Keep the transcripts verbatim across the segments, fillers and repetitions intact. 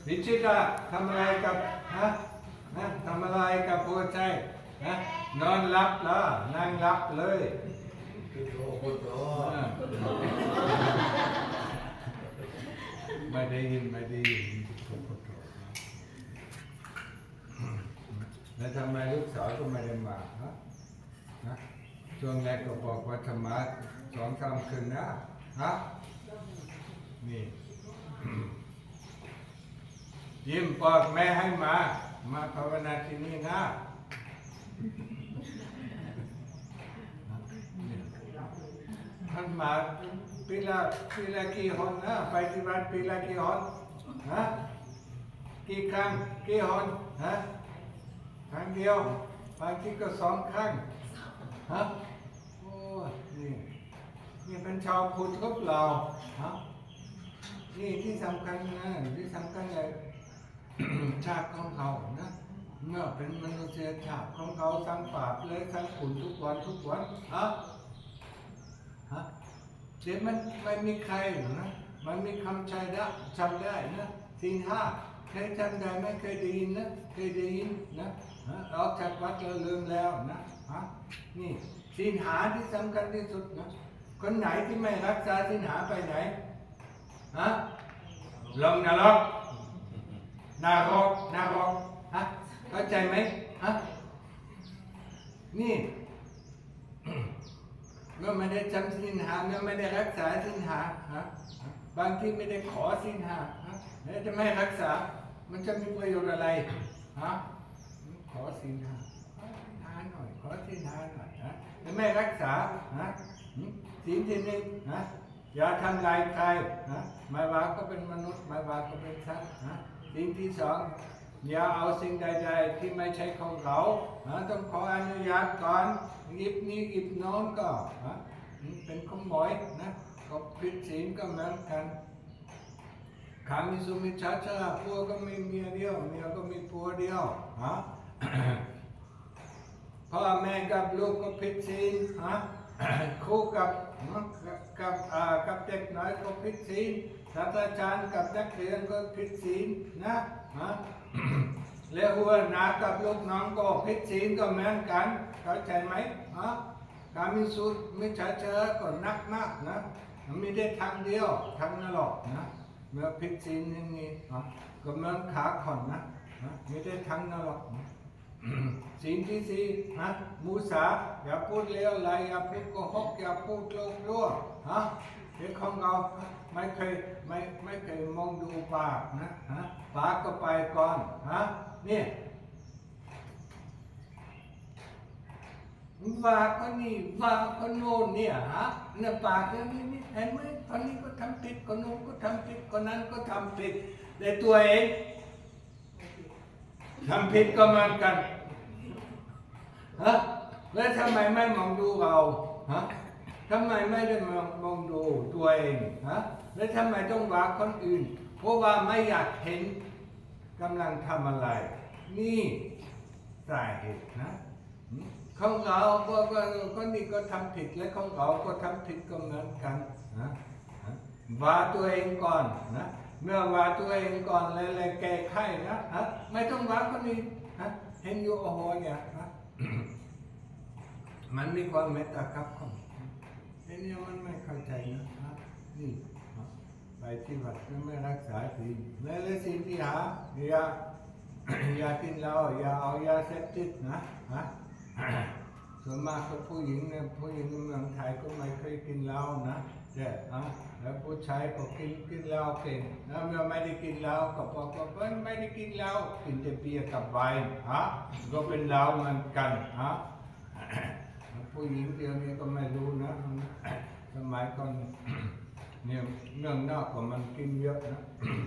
ดิจิตาทำอะไรกับฮะนะทำอะไรกับหัวใจนะนอนหลับแล้วนั่งหลับเลยไม่ได้ยินไม่ได้ยินแล้วทำไมลูกสาวก็ไม่ได้มาฮะนะช่วงแรกก็บอกว่าธรรมะสองสามคืนนะฮะนี่ยิ้มบอกแม่ให้มามาภาวนาที่นี่นะท่านมาปีละปีละกี่หนนะไปที่บ้านปีละกี่หนฮะกี่ครั้งกี่หนฮะครั้งเดียวบางทีก็สองครั้งฮะโอ้นี่นี่เป็นชาวพุทธกับเราฮะนี่ที่สำคัญนะที่สำคัญเลยชาติของเขานะเมื่อเป็นมนุษยชาติของเขาสร้างบาปเลยสร้างขุนทุกวันทุกวันฮะฮะเดี๋ยวมันไม่มีใครนะมันมีคำใช้ได้จำได้นะสิ่งห้าเคยจำได้ไม่เคยได้ยินนะเคยได้ยินนะออกจากวัดเราลืมแล้วนะฮะนี่สิ่งหาที่สำคัญที่สุดนะคนไหนที่ไม่รักษาสิ่งหาไปไหนฮะลงนรกนรกนรกฮะเข้าใจไหมฮะนี่เมื่อไม่ได้จำสินหาเมื่อไม่ได้รักษาสินหาฮะบางทีไม่ได้ขอสินหาฮะแล้วจะไม่รักษามันจะมีประโยชน์อะไรฮะขอสินหาขอสินหาหน่อยขอสินหาหน่อยฮะแล้วไม่รักษาฮะสิ่งที่หนึ่งฮะอย่าทำลายใครนะไม่ว่าก็เป็นมนุษย์ไม่ว่าก็เป็นสัตว์นะสิ่งที่สองอย่าเอาสิ่งใดๆที่ไม่ใช่ของเขานะต้องขออนุญาตก่อนหยิบนี้หยิบโน้นก็นะเป็นขโมยนะก็ผิดศีลก็เหมือนกันขามิสุมิชฌาจาผัวก็มีเมียเดียวเมียก็มีผัวเดียวฮะ พ่อแม่กับลูกก็ผิดศีลฮะ คู่กับกับกับเด็กน้อยก็ผิดศีลศาสตราจารย์กับนักเรียนก็ผิดศีลนะฮะ แล้วหัวหน้ากับลูกน้องก็ผิดศีลก็เหมือนกันเข้าใจไหมฮะการมีสูตรมิจฉาเจอก็นักมากนะไม่ได้ทางเดียวทางนรกนะเมื่อผิดศีลอย่างนี้ก็เหมือนขาขอนนะไม่ได้ทางนรกสิ่งที่สี่นะมุสาอย่าพูดเลวไหลอย่าพูดโกหกอย่าพูดโลภรั่วฮะเด็กของเราไม่เคยไม่ไม่เคยมองดูบาปนะฮะบาปก็ไปก่อนฮะนี่บาปคนนี้บาปคนโน้นเนี่ยฮะเนี่ยบาปเนี่ยนี่นี่เห็นไหมคนนี้ก็ทำผิดคนโน้นก็ทำผิดคนนั้นก็ทำผิดแต่ตัวเองทำผิดก็เหมือนกันฮะแล้วทำไมไม่มองดูเราฮะทำไมไม่ได้มองมองดูตัวเองฮะแล้วทำไมต้องว่าคนอื่นเพราะว่าไม่อยากเห็นกำลังทำอะไรนี่สาเหตุนะของเราก็คนนี้ก็ทำผิดและของเราก็ทำผิดก็เหมือนกันนะว่าตัวเองก่อนนะเมื่อว่าตัวเองก่อนเลยเลยแก้ไขนะฮะไม่ต้องว่าคนนี้ฮะเห็นอยู่โอ้โหเนี่ยฮะมันมีความเมตตาครับคนไอ้เนี่ยมันไม่เข้าใจนะฮะนี่ไปที่วัดไม่รักษาศีลแล้วเลยศีลที่หาอย่าอย่ากินเหล้าอย่าเอายาเสพติดนะฮะส่วนมากก็ผู้หญิงเนี่ยผู้หญิงในเมืองไทยก็ไม่เคยกินเหล้านะแต่อ่ะแล้วผู้ชายก็กินกินเหล้าเก่งแล้วเมื่อไม่ได้กินเหล้าก็บอกว่าไม่ได้กินเหล้ากินแต่เบียร์กับไวน์ฮะก็เป็นเหล้าเหมือนกันฮะผู้หญิงเดียวนี้ก็ไม่รู้นะสมัยก่อนเนี่ยเมืองนอกก็มันกินเยอะนะ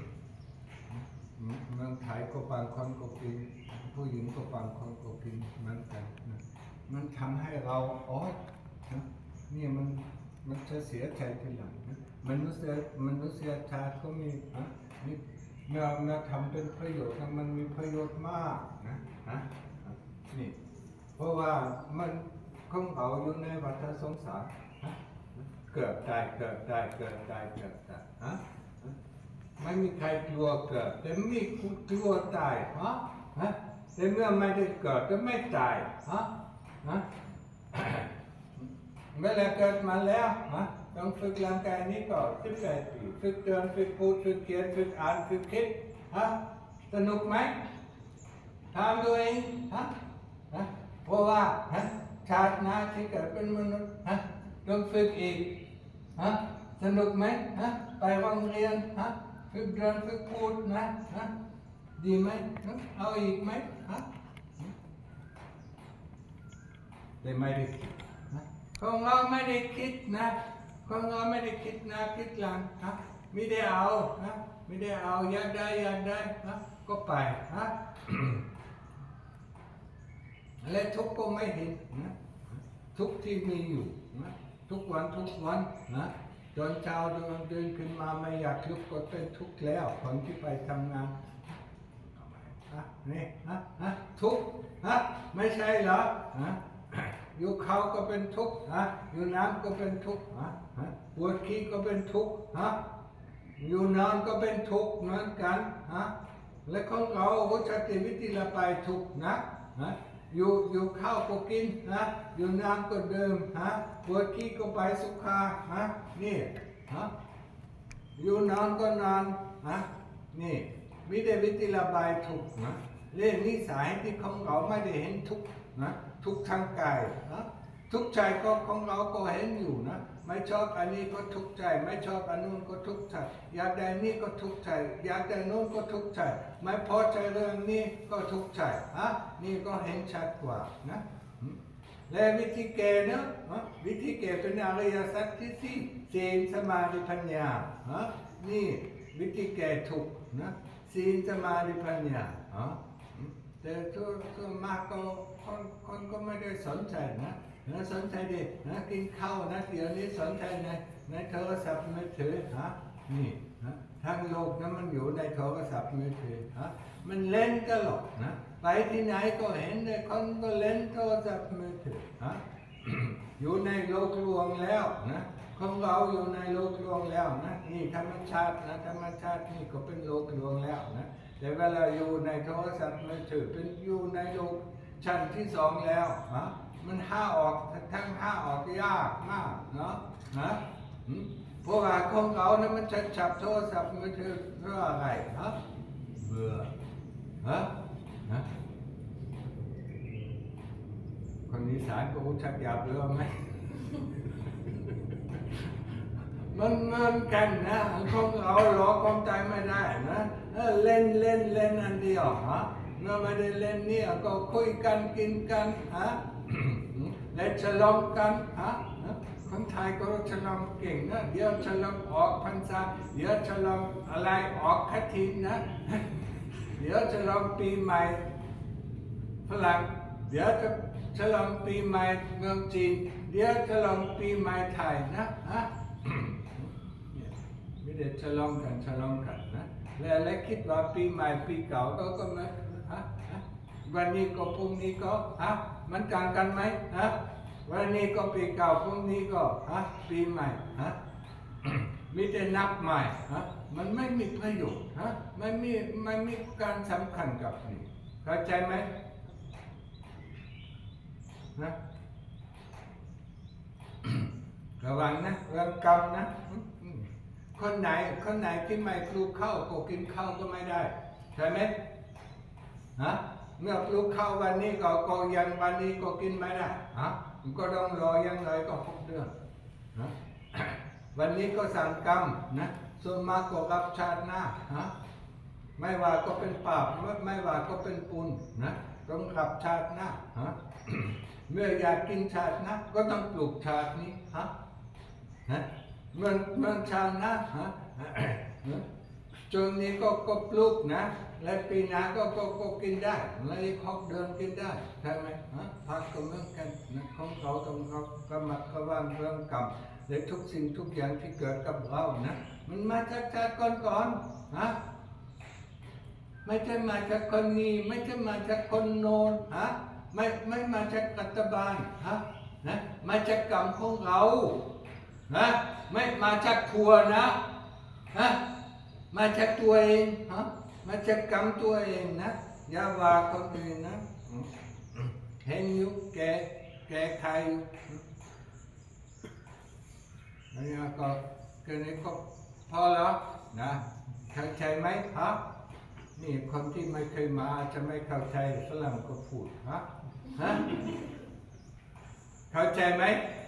เมืองไทยก็บางคนก็กินผู้หญิงก็บางคนก็กินเหมือนกันนะมันทำให้เราอ๋อนี่มันมันจะเสียใจทีหลังนะมนุษย์มนุษยชาติก็มีอ่ะนี่เมื่อเมื่อทำเป็นประโยชน์มันมีประโยชน์มากนะฮะนี่เพราะว่ามันของเขาอยู่ในวัฏสงสารเกิดตายเกิดตายเกิดตายเกิดตายฮะไม่มีใครกลัวเกิดแต่มีกลัวตายฮะฮะแต่เมื่อไม่ได้เกิดก็ไม่ตายฮะฮะเมื่อไรเกิดมาแล้วฮะต้องฝึกร่างกายนี้ก่อนสิบแปดปีฝึกเดินฝึกพูดฝึกเขียนฝึกอ่านฝึกคิดฮะสนุกไหมทำด้วยฮะฮะเพราะว่าฮะชาติหน้าที่เกิดเป็นมนุษย์ฮะต้องฝึกอีกฮะสนุกไหมฮะไปโรงเรียนฮะฝึกเดินฝึกพูดนะฮะดีไหมเอาอีกไหมฮะแต่ไม่ได้คิดนะของเราไม่ได้คิดนะของเราไม่ได้คิดนะคิดหลังฮะไม่ได้เอานะไม่ได้เอาอยากได้อยากได้ฮะก็ไปฮะและทุกข์ก็ไม่เห็นนะทุกข์ที่มีอยู่นะทุกวันทุกวันนะตอนเช้าตอนเดินขึ้นมาไม่อยากลุกก็เป็นทุกข์แล้วคนที่ไปทำงานฮะนี่ฮะฮะทุกข์ฮะไม่ใช่เหรอฮะอยู่เขาก็เป็นทุกข์ฮะอยู่น้ำก็เป็นทุกข์ฮะฮะปวดขี้ก็เป็นทุกข์ฮะอยู่นอนก็เป็นทุกข์เหมือนกันฮะและของเราวัชติวิธีละไปทุกข์นะฮะอยู่อยู่ข้าวก็กินนะอยู่น้ำก็ดื่มฮะปวดขี้ก็ไปสุขาฮะนี่ฮะอยู่นอนก็นอนฮะนี่มีแต่วิธีระบายทุกข์นะเรื่องนิสัยที่ของเราไม่ได้เห็นทุกข์นะทุกข์ทางกายนะทุกข์ใจก็ของเราก็เห็นอยู่นะไม่ชอบอันนี้ก็ทุกข์ใจไม่ชอบอันนู้นก็ทุกข์ใจอยากได้นี่ก็ทุกข์ใจอยากได้นู้นก็ทุกข์ใจไม่พอใจเรื่องนี้ก็ทุกข์ใจฮะนี่ก็เห็นชัดกว่านะและวิธีแก้เนาะวิธีแก้เป็นอริยสัจที่สี่ศีลสมาธิปัญญาฮะนี่วิธีแก้ทุกข์นะศีลสมาธิปัญญาฮะแต่ส่วนมากก็คนคนก็ไม่ได้สนใจนะนะสนใจดินะกินข้าวนะเดี๋ยวนี้สนใจในในโทรศัพท์มือถือฮะนี่นะทั้งโลกนั้นมันอยู่ในโทรศัพท์มือถือฮะมันเล่นตลอดนะไปที่ไหนก็เห็นในคนก็เล่นโทรศัพท์มือถือฮะ อยู่ในโลกลวงแล้วนะของเราอยู่ในโลกลวงแล้วนะนี่ธรรมชาตินะธรรมชาตินี่ก็เป็นโลกลวงแล้วนะแต่เวลาอยู่ในโทรศัพท์มือถือเป็นอยู่ในโลกชั้นที่สองแล้วฮะมันห้าออกทั้งห้าออกยากมากเนาะนะเพราะว่าของเรานะมันชัดฉับโทรศัพท์มือถือเพราะอะไรฮะเบื่อฮะนะคนอีสานก็ชักอยากเบื่อไหม มันเหมือนกันนะของเราหลอกความใจไม่ได้นะเล่นเล่นเล่นอันเดียวฮะเมื่อไม่ได้เล่นนี่ก็คุยกันกินกันฮะ และฉลองกันฮะคนไทยก็ฉลองเก่งนะเดี๋ยวฉลองออกพรรษาเดี๋ยวฉลองอะไรออกกฐินนะ เดี๋ยวฉลองปีใหม่ฝรั่งเดี๋ยวจะฉลองปีใหม่เมืองจีนเดี๋ยวฉลองปีใหม่ไทยนะฮะ ไม่ได้ฉลองกันฉลองกันนะแล้วและคิดว่าปีใหม่ปีเก่าก็ก็มาฮะวันนี้ก็พรุ่งนี้ก็ฮะมันต่างกันไหมฮะวันนี้ก็ปีเก่าพรุ่งนี้ก็ฮะปีใหม่ฮะ มีแต่นับใหม่ฮะมันไม่มีประโยชน์ฮะไม่มีไม่มีการสำคัญกับนี่เข้าใจไหมนะระวังนะเรื่องกรรมนะคนไหนคนไหนที่ไม่ปลูกข้าวก็กินข้าวก็ไม่ได้ใช่ไหมฮะเมื่อปลูกข้าววันนี้ก็ก็ยังวันนี้ก็กินไม่ได้ฮะก็ต้องรอยังไงก็หกเดือนฮะวันนี้ก็สั่งกรรมนะส่วนมากก็รับชาติหน้าฮะไม่ว่าก็เป็นบาปไม่ว่าก็เป็นปุญนะต้องรับชาติหน้าฮะ เมื่ออยากกินชาติหน้าก็ต้องปลูกชาตินี้ฮะนะเมื่อเมื่อชาติหน้าฮะ จนนี้ก็ก็ปลูกนะและปีหน้าก็ก็ก็กินได้และอีกหกเดือนกินได้ใช่ไหมฮะพักก็เหมือนกันนะของเขาต้องเขากำมัดระวังเรื่องกรรมและทุกสิ่งทุกอย่างที่เกิดกับเรานะมันมาจากชาติก่อนๆฮะไม่ใช่มาจากคนนี้ไม่ใช่มาจากคนโน้นฮะไม่ไม่มาจากรัฐบาลฮะนะมาจากกรรมของเรานะไม่มาจากทัวนะฮะมาจากตัวเองฮะมาจากกรรมตัวเองนะอย่าว่าคนอื่นนะเห็นอยู่แก่แก้ไขอยู่นี่ก็แค่นี้ก็พอแล้วนะเข้าใจไหมฮะนี่คนที่ไม่เคยมาจะไม่เข้าใจฝรั่งก็พูดฮะฮะเข้าใจไหม